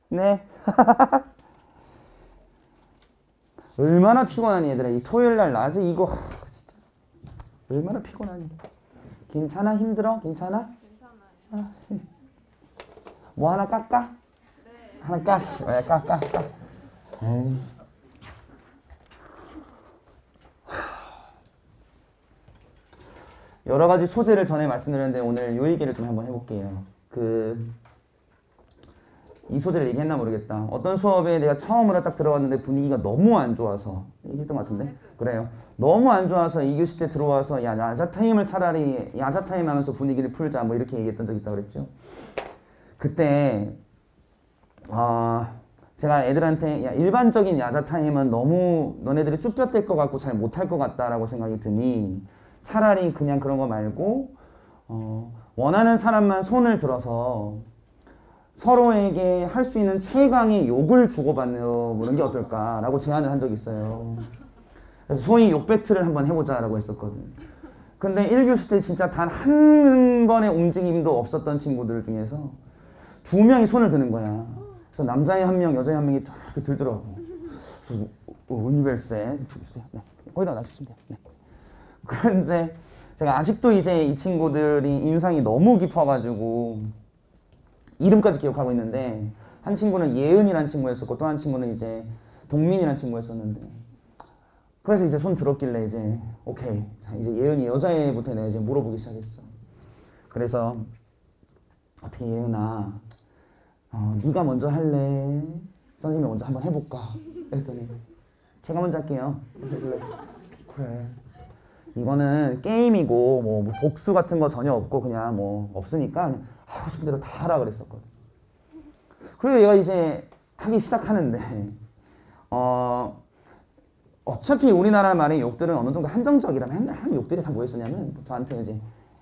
네. 얼마나 피곤하니 얘들아. 이 토요일날 낮에 이거 진짜 얼마나 피곤하니. 괜찮아? 힘들어? 괜찮아? 괜찮아요. 뭐 하나 깎아? 네. 하나 까씨. 왜 깎아? 에이. 여러 가지 소재를 전에 말씀드렸는데 오늘 요 얘기를 좀 한번 해볼게요. 이 소재를 얘기했나 모르겠다. 어떤 수업에 내가 처음으로 딱 들어갔는데 분위기가 너무 안 좋아서 얘기했던 것 같은데? 그래요. 너무 안 좋아서 2교시 때 들어와서 야 야자타임을 차라리 야자타임 하면서 분위기를 풀자 뭐 이렇게 얘기했던 적 있다고 그랬죠. 그때 제가 애들한테 야, 일반적인 야자타임은 너무 너네들이 쭈뼛될 것 같고 잘 못할 것 같다라고 생각이 드니 차라리 그냥 그런 거 말고 원하는 사람만 손을 들어서 서로에게 할 수 있는 최강의 욕을 주고받는 게 어떨까라고 제안을 한 적이 있어요. 그래서 소위 욕 배틀을 한번 해보자라고 했었거든. 근데 1교시 때 진짜 단 한 번의 움직임도 없었던 친구들 중에서 2명이 손을 드는 거야. 그래서 남자애 1명, 여자애 1명이 딱 이렇게 들더라고. 그래서 의별세 주세요. 네. 거기다 놔주시면 돼요. 네. 그런데 제가 아직도 이제 이 친구들이 인상이 너무 깊어가지고 이름까지 기억하고 있는데 한 친구는 예은이라는 친구였었고 또 한 친구는 이제 동민이라는 친구였었는데 그래서 이제 손 들었길래 이제 오케이 자 이제 예은이 여자애부터 내가 이제 물어보기 시작했어. 그래서 어떻게 예은아 네가 먼저 할래? 선생님이 먼저 한번 해볼까? 그랬더니 제가 먼저 할게요. 그래 이거는 게임이고 뭐 복수 같은 거 전혀 없고 그냥 뭐 없으니까 그냥 하고 싶은 대로 다 하라 그랬었거든. 그리고 얘가 이제 하기 시작하는데 어차피 우리나라 말의 욕들은 어느 정도 한정적이라면 하는 욕들이 다 뭐였었냐면 저한테 이제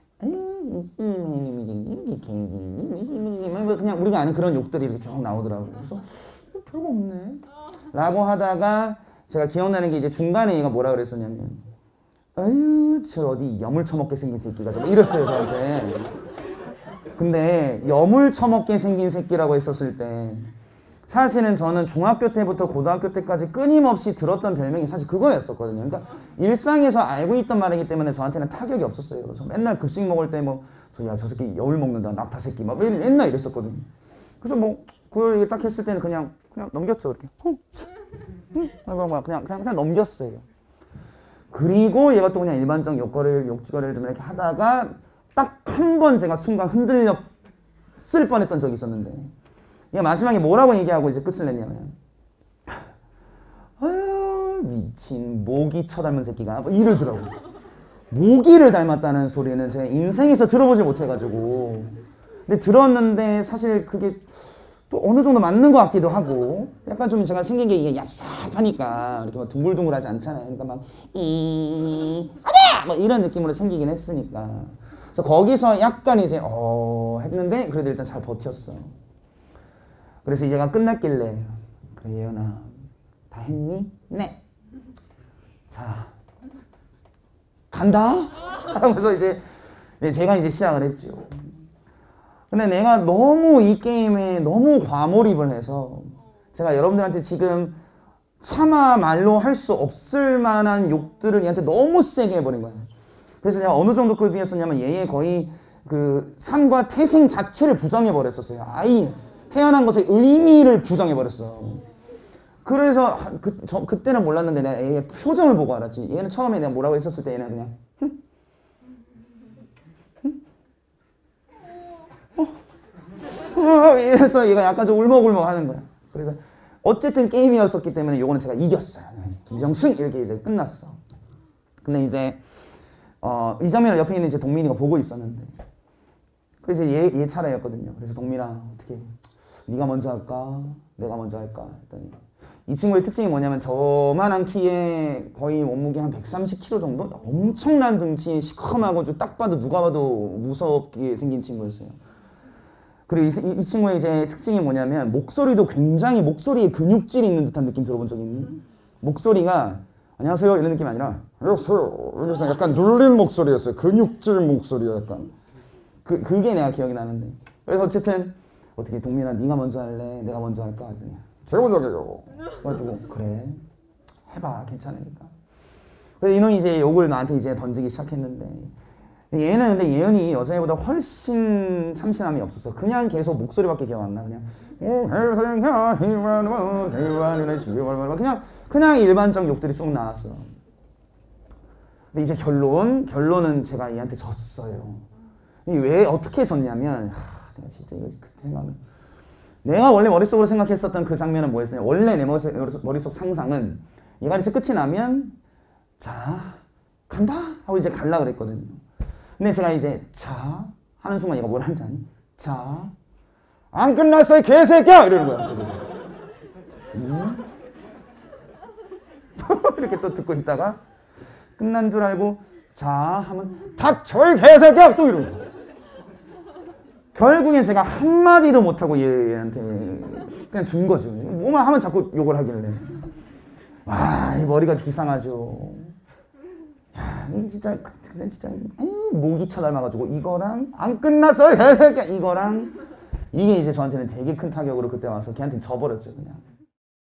그냥 우리가 아는 그런 욕들이 이렇게 쭉 나오더라고요. 그래서 별거 없네 라고 하다가 제가 기억나는 게 이제 중간에 얘가 뭐라 그랬었냐면 아유 저 어디 여물 처먹게 생긴 새끼가 좀 이랬어요 저한테. 근데 여물 처먹게 생긴 새끼라고 했었을 때 사실은 저는 중학교 때부터 고등학교 때까지 끊임없이 들었던 별명이 사실 그거였었거든요. 그러니까 일상에서 알고 있던 말이기 때문에 저한테는 타격이 없었어요. 그래서 맨날 급식 먹을 때 뭐 야 저 새끼 여울 먹는다 낙타 새끼 막 맨날 이랬었거든요. 그래서 뭐 그걸 딱 했을 때는 그냥 넘겼죠. 이렇게 그냥 넘겼어요. 그리고 얘가 또 그냥 일반적 욕지거리를 좀 이렇게 하다가 딱 한 번 제가 순간 흔들려 쓸 뻔했던 적이 있었는데 얘가 마지막에 뭐라고 얘기하고 이제 끝을 냈냐면 아유 미친 모기 쳐닮은 새끼가 뭐 이러더라고. 모기를 닮았다는 소리는 제가 인생에서 들어보질 못해가지고 근데 들었는데 사실 그게 또 어느 정도 맞는 것 같기도 하고 약간 좀 제가 생긴 게 이게 얍삽하니까 이렇게 막 둥글둥글하지 않잖아요. 그러니까 막 아냐! 뭐 이런 느낌으로 생기긴 했으니까 그래서 거기서 약간 이제 했는데 그래도 일단 잘 버텼어. 그래서 얘가 끝났길래 그래 예은아 다 했니? 네. 자 간다? 하면서 이제 제가 이제 시작을 했죠. 근데 내가 너무 이 게임에 너무 과몰입을 해서 제가 여러분들한테 지금 차마 말로 할 수 없을 만한 욕들을 얘한테 너무 세게 해버린 거예요. 그래서 내가 어느 정도 급이었었냐면 얘의 거의 그 삶과 태생 자체를 부정해버렸었어요. 아이 태어난 것의 의미를 부정해버렸어. 그래서 그때는 몰랐는데 내가 얘의 표정을 보고 알았지. 얘는 처음에 내가 뭐라고 했었을 때 얘는 그냥 이래서 얘가 약간 좀 울먹울먹 하는 거야. 그래서 어쨌든 게임이었었기 때문에 요거는 제가 이겼어요. 김정승 이렇게 이제 끝났어. 근데 이제 이 장면을 옆에 있는 이제 동민이가 보고 있었는데 그래서 얘 차례였거든요. 그래서 동민아 어떻게 네가 먼저 할까? 내가 먼저 할까? 했더니 이 친구의 특징이 뭐냐면 저만한 키에 거의 몸무게 한 130kg 정도? 엄청난 등치에 시커멓고 딱 봐도 누가 봐도 무섭게 생긴 친구였어요. 그리고 이 친구의 이제 특징이 뭐냐면 목소리도 굉장히 목소리에 근육질이 있는 듯한 느낌 들어본 적 있니? 목소리가 안녕하세요 이런 느낌이 아니라 안녕하세요 이러면서 약간 눌린 목소리였어요. 근육질 목소리가 약간 그게 내가 기억이 나는데 그래서 어쨌든 어떻게 동민아 네가 먼저 할래? 내가 먼저 할까? 했더니 제가 먼저 할게요. 그래가지고 그래 해봐 괜찮으니까. 그래서 이놈이 이제 욕을 나한테 이제 던지기 시작했는데 얘는 근데 예은이 여자애보다 훨씬 참신함이 없었어. 그냥 계속 목소리밖에 기억 안 나. 그냥 그냥 일반적 욕들이 쭉 나왔어. 근데 이제 결론은 제가 얘한테 졌어요. 왜 어떻게 졌냐면 내가 진짜 이거 그때 생각하면 내가 원래 머릿속으로 생각했었던 그 장면은 뭐였어요? 원래 내 머릿속 상상은 얘가 이제 끝이 나면 자 간다 하고 이제 갈라 그랬거든요. 근데 제가 이제 자 하는 순간 얘가 뭘 하는지 아니? 자 안 끝났어 이 개새끼야 이러는 거야. 이렇게 또 듣고 있다가 끝난 줄 알고 자 하면 닥쳐 이 개새끼야 또 이러는 거야. 결국엔 제가 한마디도 못하고 얘한테 그냥 준 거죠. 뭐만 하면 자꾸 욕을 하길래 와 이 머리가 비상하죠. 야, 진짜 근데 진짜 목이 쳐닮아가지고 이거랑 안 끝났어 개새끼야 이거랑 이게 이제 저한테는 되게 큰 타격으로 그때 와서 걔한테 져버렸죠 그냥.